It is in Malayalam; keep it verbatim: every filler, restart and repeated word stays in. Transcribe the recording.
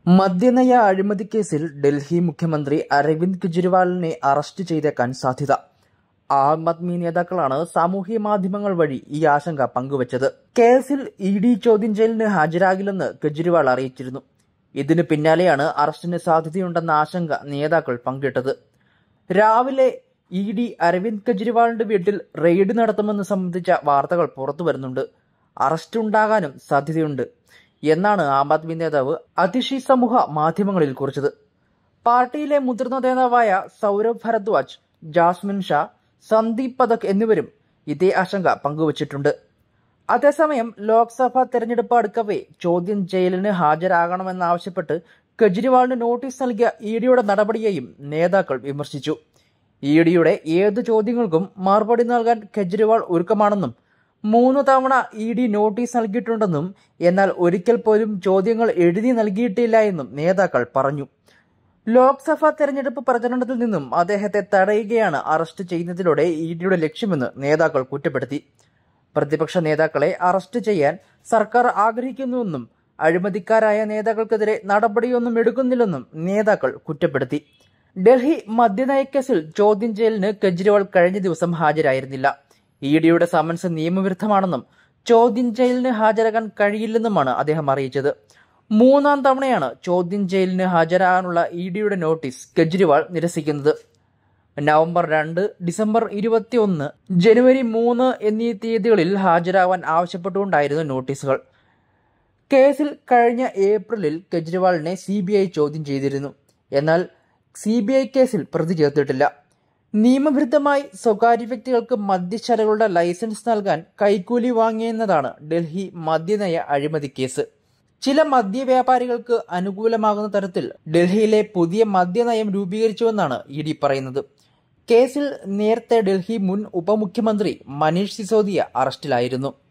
മദ്യനയ അഴിമതി കേസിൽ ഡൽഹി മുഖ്യമന്ത്രി അരവിന്ദ് കെജ്രിവാളിനെ അറസ്റ്റ് ചെയ്തേക്കാൻ സാധ്യത. ആം ആദ്മി നേതാക്കളാണ് സാമൂഹ്യ മാധ്യമങ്ങൾ വഴി ഈ ആശങ്ക പങ്കുവച്ചത്. കേസിൽ ഇ ഡി ചോദ്യം ചെയ്യലിന് ഹാജരാകില്ലെന്ന് കെജ്രിവാൾ അറിയിച്ചിരുന്നു. ഇതിനു പിന്നാലെയാണ് അറസ്റ്റിന് സാധ്യതയുണ്ടെന്ന ആശങ്ക നേതാക്കൾ പങ്കിട്ടത്. രാവിലെ ഇ ഡി അരവിന്ദ് കെജ്രിവാളിന്റെ വീട്ടിൽ റെയ്ഡ് നടത്തുമെന്ന് സംബന്ധിച്ച വാർത്തകൾ പുറത്തുവരുന്നുണ്ട്. അറസ്റ്റ് ഉണ്ടാകാനും സാധ്യതയുണ്ട് എന്നാണ് ആം ആദ്മി നേതാവ് അതിഷി സമൂഹ മാധ്യമങ്ങളിൽ കുറിച്ചത്. പാർട്ടിയിലെ മുതിർന്ന നേതാവായ സൗരഭ് ഭരദ്വാജ്, ജാസ്മിൻ ഷാ, സന്ദീപ് പഥക് എന്നിവരും ഇതേ ആശങ്ക പങ്കുവച്ചിട്ടുണ്ട്. അതേസമയം ലോക്സഭാ തെരഞ്ഞെടുപ്പ് അടുക്കവേ ചോദ്യം ചെയ്യലിന് ഹാജരാകണമെന്നാവശ്യപ്പെട്ട് കെജ്രിവാളിന് നോട്ടീസ് നൽകിയ ഇ ഡിയുടെ നടപടിയെയും നേതാക്കൾ വിമർശിച്ചു. ഇ ഡിയുടെ ഏതു ചോദ്യങ്ങൾക്കും മറുപടി നൽകാൻ കെജ്രിവാൾ ഒരുക്കമാണെന്നും മൂന്ന് തവണ ഇ ഡി നോട്ടീസ് നൽകിയിട്ടുണ്ടെന്നും എന്നാൽ ഒരിക്കൽ പോലും ചോദ്യങ്ങൾ എഴുതി നൽകിയിട്ടില്ല എന്നും നേതാക്കൾ പറഞ്ഞു. ലോക്സഭാ തെരഞ്ഞെടുപ്പ് പ്രചരണത്തിൽ നിന്നും അദ്ദേഹത്തെ തടയുകയാണ് അറസ്റ്റ് ചെയ്യുന്നതിലൂടെ ഇ ഡിയുടെ ലക്ഷ്യമെന്ന് നേതാക്കൾ കുറ്റപ്പെടുത്തി. പ്രതിപക്ഷ നേതാക്കളെ അറസ്റ്റ് ചെയ്യാൻ സർക്കാർ ആഗ്രഹിക്കുന്നുവെന്നും അഴിമതിക്കാരായ നേതാക്കൾക്കെതിരെ നടപടിയൊന്നും എടുക്കുന്നില്ലെന്നും നേതാക്കൾ കുറ്റപ്പെടുത്തി. ഡൽഹി മദ്യനയക്കേസിൽ ചോദ്യം ചെയ്യലിന് കെജ്രിവാൾ കഴിഞ്ഞ ദിവസം ഹാജരായിരുന്നില്ല. ഇ ഡിയുടെ സമൻസ് നിയമവിരുദ്ധമാണെന്നും ചോദ്യം ചെയ്യലിന് ഹാജരാകാൻ കഴിയില്ലെന്നുമാണ് അദ്ദേഹം അറിയിച്ചത്. മൂന്നാം തവണയാണ് ചോദ്യം ചെയ്യലിന് ഹാജരാകാനുള്ള ഇ ഡിയുടെ നോട്ടീസ് കെജ്രിവാൾ നിരസിക്കുന്നത്. നവംബർ രണ്ട്, ഡിസംബർ ഇരുപത്തി ഒന്ന്, ജനുവരി മൂന്ന് എന്നീ തീയതികളിൽ ഹാജരാവാൻ ആവശ്യപ്പെട്ടുകൊണ്ടായിരുന്നു നോട്ടീസുകൾ. കേസിൽ കഴിഞ്ഞ ഏപ്രിലിൽ കെജ്രിവാളിനെ സി ബി ഐ ചോദ്യം ചെയ്തിരുന്നു. എന്നാൽ സി ബി ഐ കേസിൽ പ്രതി ചേർത്തിട്ടില്ല. നിയമവിരുദ്ധമായി സ്വകാര്യ വ്യക്തികൾക്ക് മദ്യശാലകളുടെ ലൈസൻസ് നൽകാൻ കൈക്കൂലി വാങ്ങിയെന്നതാണ് ഡൽഹി മദ്യനയ അഴിമതി കേസ്. ചില മദ്യ വ്യാപാരികൾക്ക് അനുകൂലമാകുന്ന തരത്തിൽ ഡൽഹിയിലെ പുതിയ മദ്യനയം രൂപീകരിച്ചുവെന്നാണ് ഇ ഡി പറയുന്നത്. കേസിൽ നേരത്തെ ഡൽഹി മുൻ ഉപമുഖ്യമന്ത്രി മനീഷ് സിസോദിയ അറസ്റ്റിലായിരുന്നു.